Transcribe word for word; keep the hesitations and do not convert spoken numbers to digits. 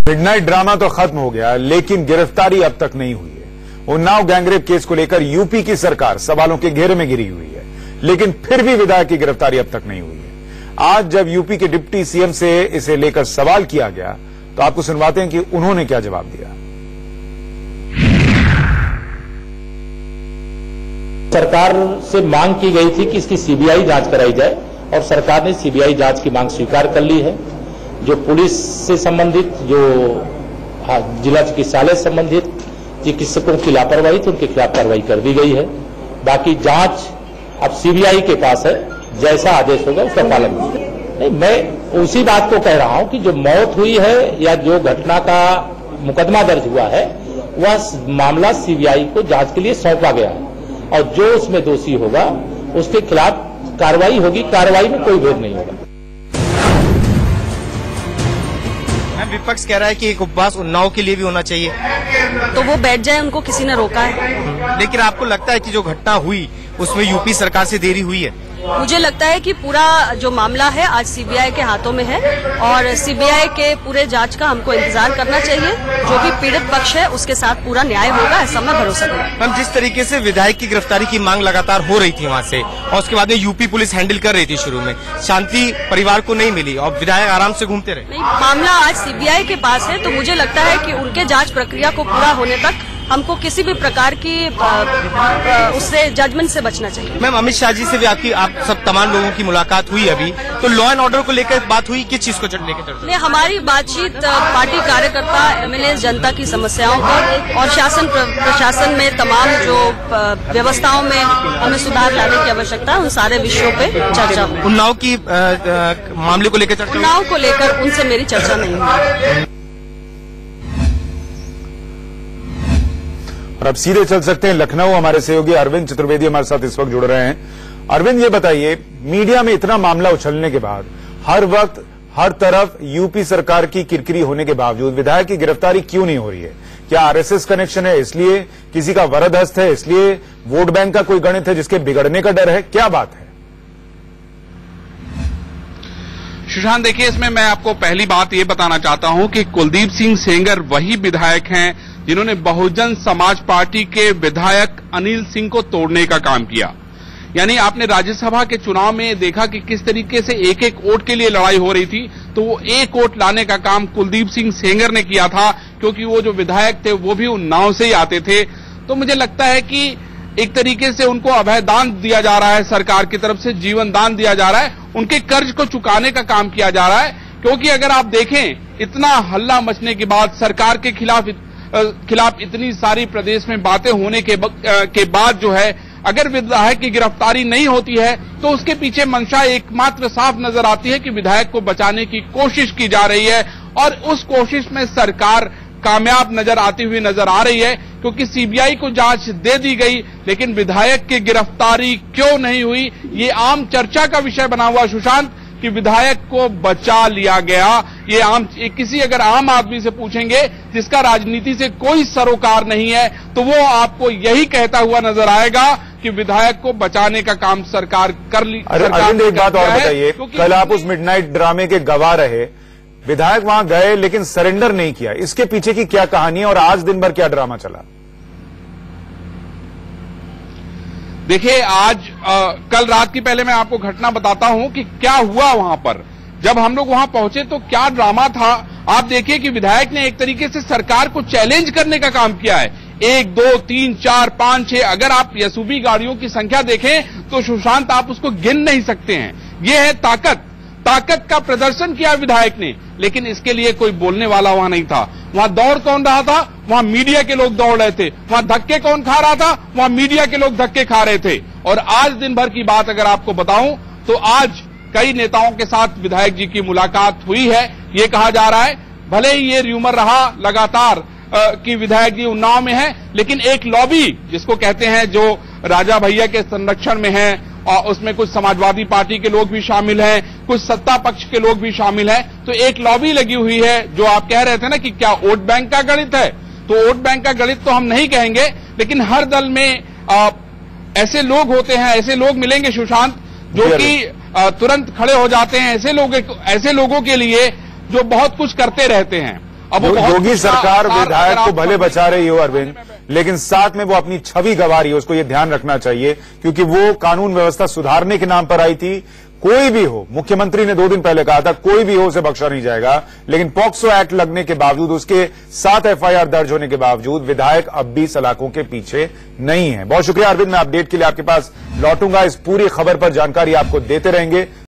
Midnight drama तो खत्म हो गया, लेकिन गिरफ्तारी अब तक नहीं हुई है। उन्नाव गैंगरेप केस को लेकर यूपी की सरकार सवालों के घेरे में घिरी हुई है, लेकिन फिर भी विधायक की गिरफ्तारी अब तक नहीं हुई है। आज जब यूपी के डिप्टी सीएम से इसे लेकर सवाल किया गया तो आपको सुनवाते हैं कि उन्होंने क्या जवाब दिया। सरकार से मांग की गई थी कि इसकी सीबीआई जांच कराई जाए और सरकार ने सीबीआई जांच की मांग स्वीकार कर ली है। जो पुलिस से संबंधित, जो जिला चिकित्सालय से संबंधित चिकित्सकों की लापरवाही थी, उनके खिलाफ कार्रवाई कर दी गई है। बाकी जांच अब सीबीआई के पास है, जैसा आदेश होगा उसका पालन होगा। नहीं, मैं उसी बात को कह रहा हूं कि जो मौत हुई है या जो घटना का मुकदमा दर्ज हुआ है, वह मामला सीबीआई को जांच के लिए सौंपा गया है और जो उसमें दोषी होगा उसके खिलाफ कार्रवाई होगी। कार्रवाई में कोई भेद नहीं होगा। विपक्ष कह रहा है कि एक उपवास उन्नाव के लिए भी होना चाहिए, तो वो बैठ जाए, उनको किसी ने रोका है। लेकिन आपको लगता है कि जो घटना हुई उसमें यूपी सरकार से देरी हुई है? मुझे लगता है कि पूरा जो मामला है आज सीबीआई के हाथों में है और सीबीआई के पूरे जांच का हमको इंतजार करना चाहिए। जो भी पीड़ित पक्ष है उसके साथ पूरा न्याय होगा, ऐसा मैं भरोसा करता हूं। हम जिस तरीके से विधायक की गिरफ्तारी की मांग लगातार हो रही थी वहां से, और उसके बाद में यूपी पुलिस हैंडल कर रही थी, शुरू में शांति परिवार को नहीं मिली और विधायक आराम से घूमते रहे। नहीं, मामला आज सीबीआई के पास है तो मुझे लगता है कि उनके जांच प्रक्रिया को पूरा होने तक हमको किसी भी प्रकार की उससे जजमेंट से बचना चाहिए। मैम, अमित शाह जी से भी आपकी आप सब तमाम लोगों की मुलाकात हुई अभी, तो लॉ एंड ऑर्डर को लेकर बात हुई, किस चीज को लेकर चर्चा? नहीं, हमारी बातचीत पार्टी कार्यकर्ता, एमएलए, जनता की समस्याओं पर और शासन प्रशासन में तमाम जो व्यवस्थाओं में हमें सुधार लाने की आवश्यकता है, उन सारे विषयों पे चर्चा हुई। उन्नाव की आ, आ, मामले को लेकर चर्चा? उन्नाव को लेकर उनसे मेरी चर्चा नहीं हुई। और अब सीधे चल सकते हैं लखनऊ। हमारे सहयोगी अरविंद चतुर्वेदी हमारे साथ इस वक्त जुड़ रहे हैं। अरविंद, ये बताइए, मीडिया में इतना मामला उछलने के बाद, हर वक्त हर तरफ यूपी सरकार की किरकिरी होने के बावजूद विधायक की गिरफ्तारी क्यों नहीं हो रही है? क्या आरएसएस कनेक्शन है इसलिए, किसी का वरद हस्त है इसलिए, वोट बैंक का कोई गणित है जिसके बिगड़ने का डर है, क्या बात है? सुशांत, देखिए, इसमें मैं आपको पहली बात ये बताना चाहता हूं कि कुलदीप सिंह सेंगर वही विधायक हैं जिन्होंने बहुजन समाज पार्टी के विधायक अनिल सिंह को तोड़ने का काम किया। यानी आपने राज्यसभा के चुनाव में देखा कि किस तरीके से एक एक वोट के लिए लड़ाई हो रही थी, तो वो एक वोट लाने का काम कुलदीप सिंह सेंगर ने किया था, क्योंकि वो जो विधायक थे वो भी उन्नाव से ही आते थे। तो मुझे लगता है कि एक तरीके से उनको अभयदान दिया जा रहा है, सरकार की तरफ से जीवन दान दिया जा रहा है, उनके कर्ज को चुकाने का काम किया जा रहा है। क्योंकि अगर आप देखें, इतना हल्ला मचने के बाद, सरकार के खिलाफ खिलाफ इतनी सारी प्रदेश में बातें होने के, के बाद जो है, अगर विधायक की गिरफ्तारी नहीं होती है तो उसके पीछे मंशा एकमात्र साफ नजर आती है कि विधायक को बचाने की कोशिश की जा रही है और उस कोशिश में सरकार कामयाब नजर आती हुई नजर आ रही है। क्योंकि सीबीआई को जांच दे दी गई, लेकिन विधायक की गिरफ्तारी क्यों नहीं हुई, ये आम चर्चा का विषय बना हुआ सुशांत, कि विधायक को बचा लिया गया। ये आम किसी अगर आम आदमी से पूछेंगे जिसका राजनीति से कोई सरोकार नहीं है, तो वो आपको यही कहता हुआ नजर आएगा कि विधायक को बचाने का काम सरकार कर ली। अरविंद, एक बात और बताइए, कल आप उस मिडनाइट ड्रामे के गवाह रहे, विधायक वहां गए लेकिन सरेंडर नहीं किया, इसके पीछे की क्या कहानी है और आज दिन भर क्या ड्रामा चला? देखिए, आज आ, कल रात की पहले मैं आपको घटना बताता हूं कि क्या हुआ वहां पर। जब हम लोग वहां पहुंचे तो क्या ड्रामा था। आप देखिए कि विधायक ने एक तरीके से सरकार को चैलेंज करने का काम किया है। एक, दो, तीन, चार, पांच, छह, अगर आप एसयूवी गाड़ियों की संख्या देखें तो सुशांत, आप उसको गिन नहीं सकते हैं। ये है ताकत। ताकत का प्रदर्शन किया विधायक ने, लेकिन इसके लिए कोई बोलने वाला वहां नहीं था। वहां दौड़ कौन रहा था? वहां मीडिया के लोग दौड़ रहे थे। वहां धक्के कौन खा रहा था? वहां मीडिया के लोग धक्के खा रहे थे। और आज दिन भर की बात अगर आपको बताऊं तो आज कई नेताओं के साथ विधायक जी की मुलाकात हुई है। ये कहा जा रहा है, भले ही ये र्यूमर रहा लगातार कि विधायक जी उन्नाव में है, लेकिन एक लॉबी जिसको कहते हैं, जो राजा भैया के संरक्षण में है, और उसमें कुछ समाजवादी पार्टी के लोग भी शामिल हैं, कुछ सत्ता पक्ष के लोग भी शामिल हैं, तो एक लॉबी लगी हुई है। जो आप कह रहे थे ना कि क्या वोट बैंक का गणित है, तो वोट बैंक का गणित तो हम नहीं कहेंगे, लेकिन हर दल में आ, ऐसे लोग होते हैं, ऐसे लोग मिलेंगे सुशांत, जो कि तुरंत खड़े हो जाते हैं। ऐसे लोग ऐसे लोगों के लिए जो बहुत कुछ करते रहते हैं। अब वो बहुत योगी कुछ था, सरकार अगर विधायक आप- को भले बचा रही हो अरविंद, लेकिन साथ में वो अपनी छवि गंवा रही है, उसको ये ध्यान रखना चाहिए, क्योंकि वो कानून व्यवस्था सुधारने के नाम पर आई थी। कोई भी हो, मुख्यमंत्री ने दो दिन पहले कहा था कोई भी हो उसे बख्शा नहीं जाएगा, लेकिन पॉक्सो एक्ट लगने के बावजूद, उसके सात एफआईआर दर्ज होने के बावजूद विधायक अब भी सलाखों के पीछे नहीं है। बहुत शुक्रिया अरविंद, मैं अपडेट के लिए आपके पास लौटूंगा, इस पूरी खबर पर जानकारी आपको देते रहेंगे।